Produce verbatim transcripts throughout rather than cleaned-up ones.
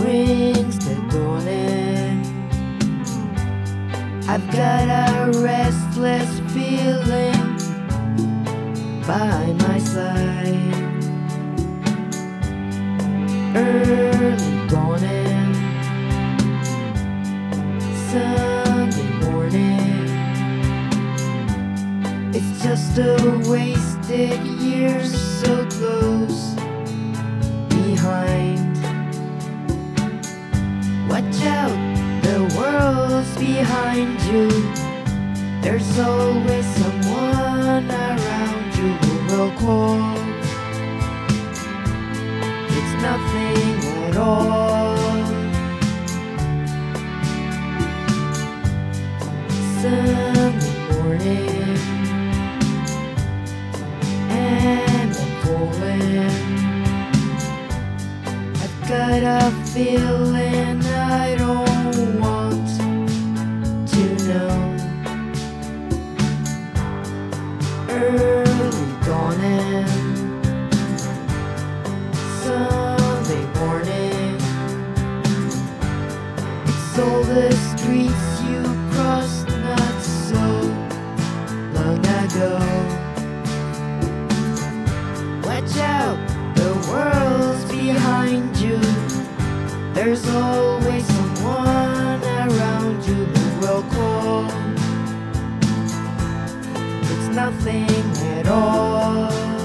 brings the dawning. I've got a restless feeling by my side. Early dawning, Sunday morning. It's just a wasted year so close behind. Watch out, the world's behind you. There's always someone around you who will call. It's nothing at all. Sunday morning, and I'm falling. I've got a feeling I don't want to know. Early dawning, Sunday morning. It's all the streets you crossed not so long ago. Watch out, the world's behind you. There's always someone around you who will call. It's nothing at all.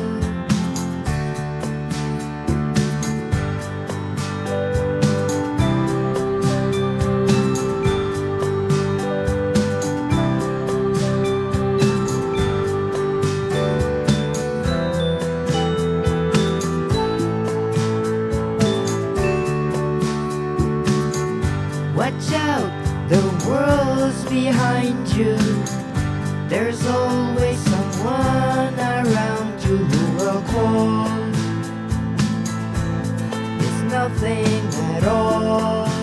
Watch out, the world's behind you. There's always someone around you who will call. It's nothing at all.